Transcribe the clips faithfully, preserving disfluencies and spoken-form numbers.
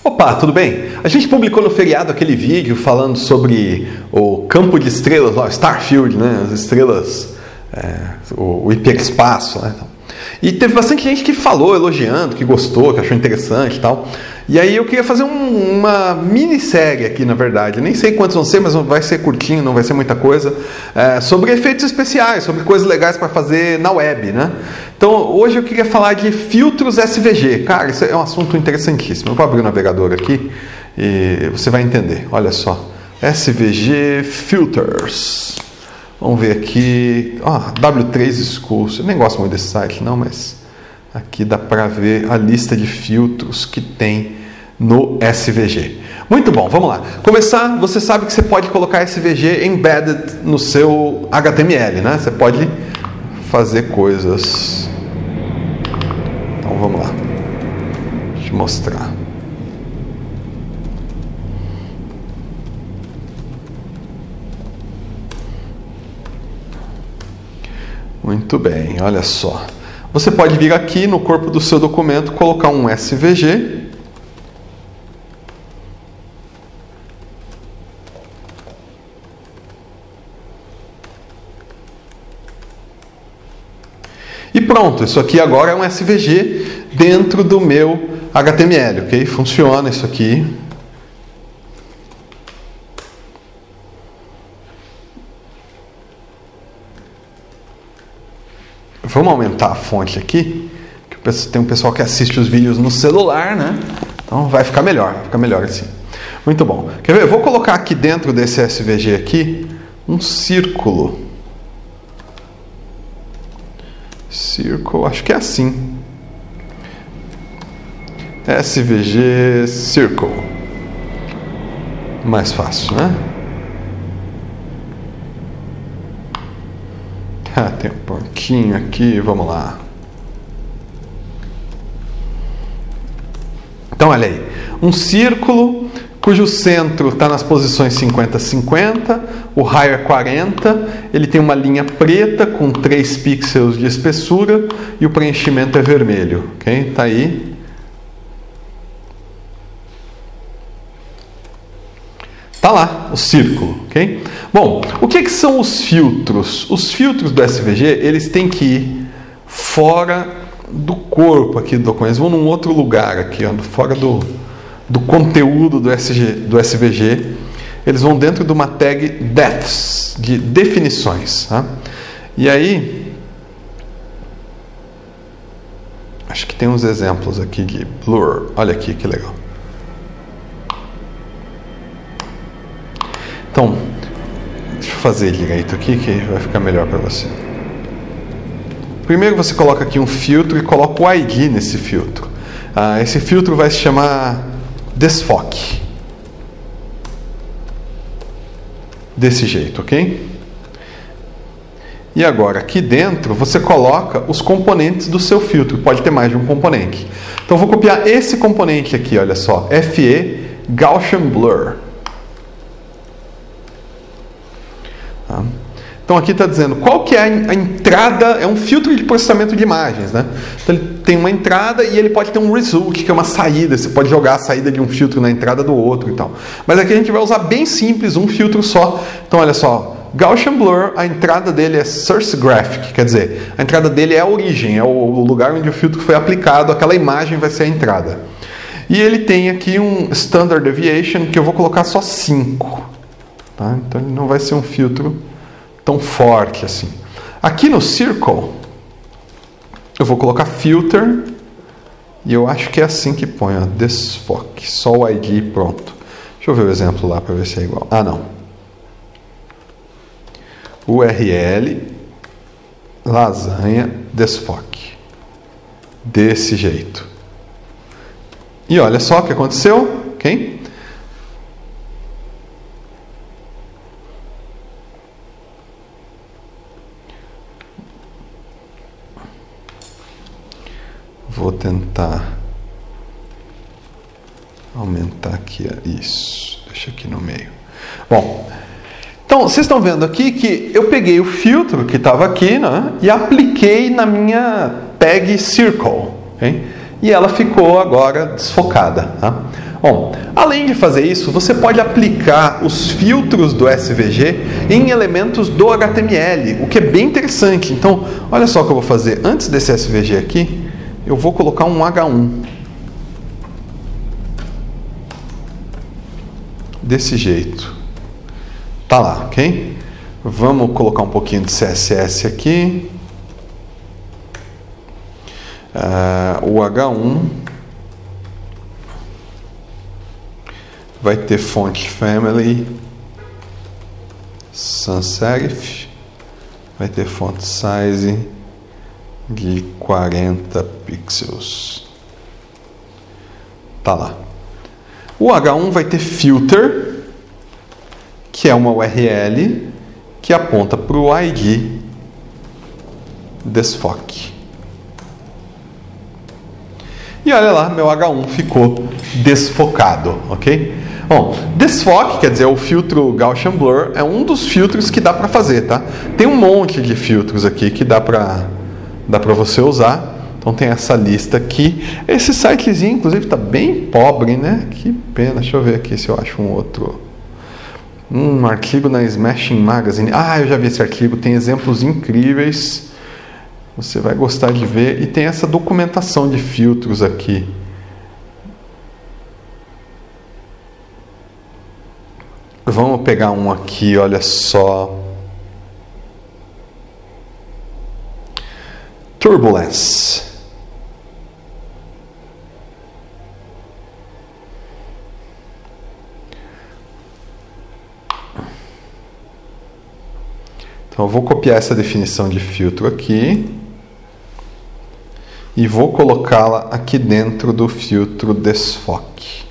Opa, tudo bem? A gente publicou no feriado aquele vídeo falando sobre o campo de estrelas, o Starfield, né? As estrelas, é, o, o hiperespaço, né? E teve bastante gente que falou, elogiando, que gostou, que achou interessante e tal. E aí eu queria fazer um, uma minissérie aqui, na verdade. Nem sei quantos vão ser, mas vai ser curtinho, não vai ser muita coisa. É, sobre efeitos especiais, sobre coisas legais para fazer na web, né? Então, hoje eu queria falar de filtros S V G. Cara, isso é um assunto interessantíssimo. Eu vou abrir o navegador aqui e você vai entender. Olha só. S V G Filters. Vamos ver aqui. Oh, W três Schools. Eu nem gosto muito desse site, não, mas aqui dá para ver a lista de filtros que tem no S V G. Muito bom, vamos lá. Começar, você sabe que você pode colocar S V G embedded no seu H T M L, né? Você pode fazer coisas. Então vamos lá. Deixa eu mostrar. Muito bem, olha só. Você pode vir aqui no corpo do seu documento, colocar um S V G. E pronto, isso aqui agora é um S V G dentro do meu H T M L, ok? Funciona isso aqui. Vamos aumentar a fonte aqui, que tem um pessoal que assiste os vídeos no celular, né? Então vai ficar melhor, vai ficar melhor assim. Muito bom. Quer ver? Eu vou colocar aqui dentro desse S V G aqui um círculo. Círculo, acho que é assim. S V G Circle. Mais fácil, né? Ah, tem um pontinho aqui, vamos lá. Então, olha aí. Um círculo cujo centro está nas posições cinquenta a cinquenta, o raio é quarenta, ele tem uma linha preta com três pixels de espessura e o preenchimento é vermelho. Ok? Tá aí. Tá lá, o círculo, ok? Bom, o que, que são os filtros? Os filtros do S V G, eles têm que ir fora do corpo aqui do documento. Eles vão num outro lugar aqui, ó, fora do, do conteúdo do, S G, do S V G. Eles vão dentro de uma tag Defs, de definições. Tá? E aí, acho que tem uns exemplos aqui de blur. Olha aqui que legal. Então, deixa eu fazer direito aqui que vai ficar melhor para você. Primeiro você coloca aqui um filtro e coloca o I D nesse filtro. Ah, esse filtro vai se chamar Desfoque. Desse jeito, ok? E agora, aqui dentro, você coloca os componentes do seu filtro. Pode ter mais de um componente. Então, eu vou copiar esse componente aqui, olha só. F E Gaussian Blur. Então aqui está dizendo qual que é a entrada, é um filtro de processamento de imagens, né? Então ele tem uma entrada e ele pode ter um result, que é uma saída, você pode jogar a saída de um filtro na entrada do outro e tal. Mas aqui a gente vai usar bem simples, um filtro só. Então olha só, Gaussian Blur, a entrada dele é Source Graphic, quer dizer, a entrada dele é a origem, é o lugar onde o filtro foi aplicado, aquela imagem vai ser a entrada. E ele tem aqui um Standard Deviation, que eu vou colocar só cinco. Tá? Então ele não vai ser um filtro tão forte assim. Aqui no Circle eu vou colocar Filter e eu acho que é assim que põe, ó, Desfoque, só o I D, pronto. Deixa eu ver o exemplo lá para ver se é igual. Ah, não. U R L lasanha Desfoque. Desse jeito. E olha só o que aconteceu, ok? Vou tentar aumentar aqui isso. Deixa aqui no meio. Bom, então vocês estão vendo aqui que eu peguei o filtro que estava aqui, né, e apliquei na minha tag Circle. Okay? E ela ficou agora desfocada. Tá? Bom, além de fazer isso, você pode aplicar os filtros do S V G em elementos do H T M L, o que é bem interessante. Então, olha só o que eu vou fazer. Antes desse S V G aqui, eu vou colocar um H um. Desse jeito. Tá lá, ok? Vamos colocar um pouquinho de C S S aqui. Uh, o H um vai ter font family sans serif, vai ter font size de quarenta pixels. Tá lá. O H um vai ter filter, que é uma U R L que aponta para o I D desfoque. E olha lá, meu H um ficou desfocado, ok? Bom, desfoque, quer dizer, o filtro Gaussian Blur, é um dos filtros que dá para fazer, tá? Tem um monte de filtros aqui que dá para dá para você usar. Então tem essa lista aqui. Esse sitezinho, inclusive, está bem pobre, né? Que pena. Deixa eu ver aqui se eu acho um outro. Um artigo na Smashing Magazine. Ah, eu já vi esse artigo. Tem exemplos incríveis. Você vai gostar de ver. E tem essa documentação de filtros aqui. Vamos pegar um aqui, olha só. Turbulence. Então eu vou copiar essa definição de filtro aqui e vou colocá-la aqui dentro do filtro desfoque.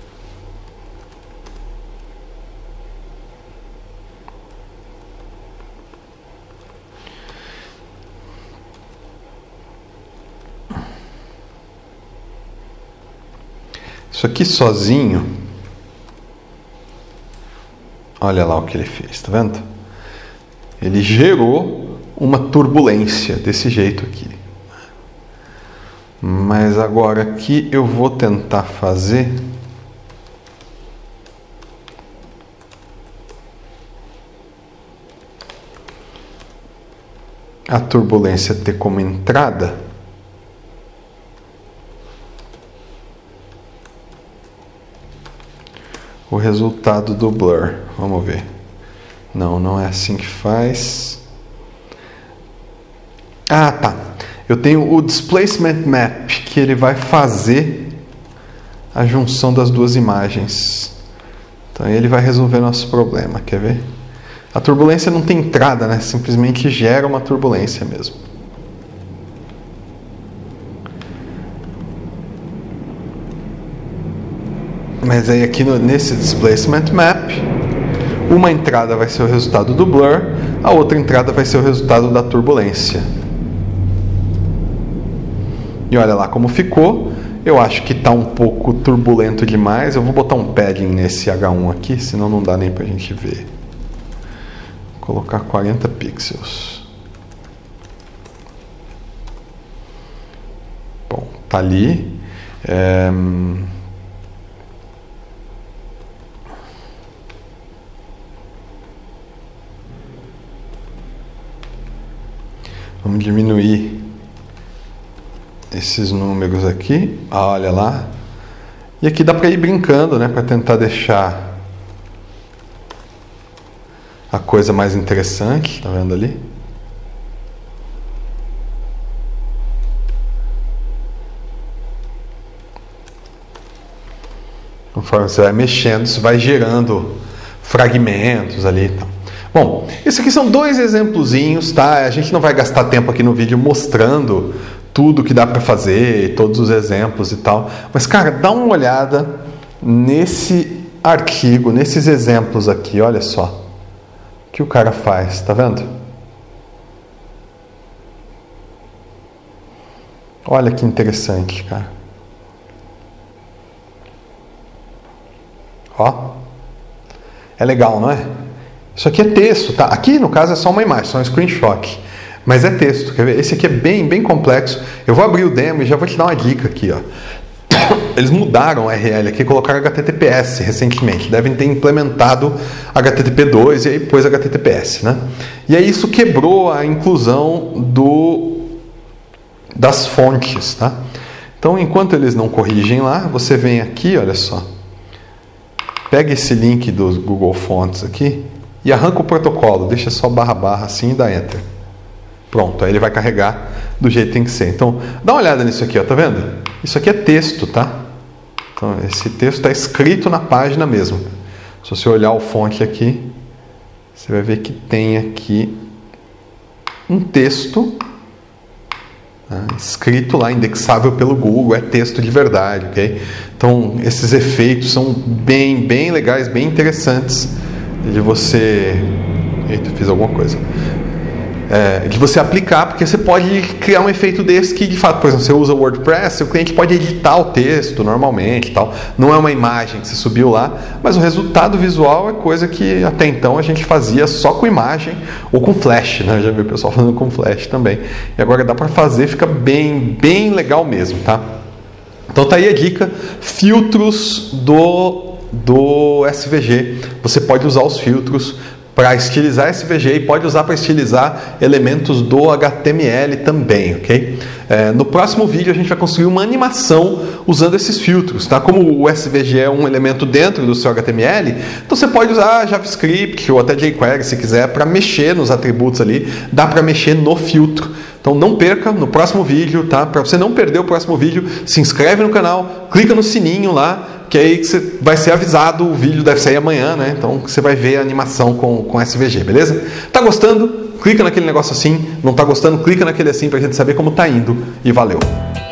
Isso aqui sozinho, olha lá o que ele fez, tá vendo? Ele gerou uma turbulência desse jeito aqui. Mas agora aqui eu vou tentar fazer a turbulência ter como entrada o resultado do blur. Vamos ver. Não, não é assim que faz. Ah, tá. Eu tenho o Displacement Map, que ele vai fazer a junção das duas imagens. Então ele vai resolver nosso problema. Quer ver? A turbulência não tem entrada, né? Simplesmente gera uma turbulência mesmo. Mas aí aqui no, nesse Displacement Map, uma entrada vai ser o resultado do blur, a outra entrada vai ser o resultado da turbulência. E olha lá como ficou. Eu acho que está um pouco turbulento demais. Eu vou botar um padding nesse H um aqui, senão não dá nem para a gente ver. Vou colocar quarenta pixels. Bom, tá ali. É... Vamos diminuir esses números aqui. Ah, olha lá. E aqui dá para ir brincando, né? Para tentar deixar a coisa mais interessante. Tá vendo ali? Conforme você vai mexendo, você vai gerando fragmentos ali e tal. Bom, isso aqui são dois exemplozinhos, tá? A gente não vai gastar tempo aqui no vídeo mostrando tudo que dá para fazer, todos os exemplos e tal. Mas, cara, dá uma olhada nesse artigo, nesses exemplos aqui, olha só. O que o cara faz, tá vendo? Olha que interessante, cara. Ó. É legal, não é? Isso aqui é texto, tá? Aqui, no caso, é só uma imagem, só um screenshot. Mas é texto, quer ver? Esse aqui é bem, bem complexo. Eu vou abrir o demo e já vou te dar uma dica aqui, ó. eles mudaram o U R L aqui, colocaram H T T P S recentemente. Devem ter implementado H T T P dois e aí depois H T T P S, né? E aí isso quebrou a inclusão do, das fontes, tá? Então, enquanto eles não corrigem lá, você vem aqui, olha só. Pega esse link do Google Fonts aqui e arranca o protocolo. Deixa só barra barra assim e dá Enter. Pronto, aí ele vai carregar do jeito que tem que ser. Então, dá uma olhada nisso aqui, ó, tá vendo? Isso aqui é texto, tá? Então, esse texto está escrito na página mesmo. Se você olhar o fonte aqui, você vai ver que tem aqui um texto, né, escrito lá, indexável pelo Google, é texto de verdade, ok? Então, esses efeitos são bem, bem legais, bem interessantes de você... Eita, fiz alguma coisa. É, de você aplicar, porque você pode criar um efeito desse que, de fato, por exemplo, você usa o WordPress, o cliente pode editar o texto normalmente e tal. Não é uma imagem que você subiu lá, mas o resultado visual é coisa que até então a gente fazia só com imagem ou com flash, né? Já vi o pessoal falando com flash também. E agora dá para fazer, fica bem, bem legal mesmo, tá? Então tá aí a dica, filtros do, do S V G. Você pode usar os filtros para estilizar S V G e pode usar para estilizar elementos do H T M L também, ok? É, no próximo vídeo a gente vai construir uma animação usando esses filtros, tá? Como o S V G é um elemento dentro do seu H T M L, então você pode usar JavaScript ou até jQuery se quiser para mexer nos atributos ali, dá para mexer no filtro. Então não perca no próximo vídeo, tá? Para você não perder o próximo vídeo, se inscreve no canal, clica no sininho lá, que aí você vai ser avisado, o vídeo deve sair amanhã, né? Então você vai ver a animação com, com S V G, beleza? Tá gostando? Clica naquele negócio assim. Não tá gostando? Clica naquele assim pra gente saber como tá indo. E valeu!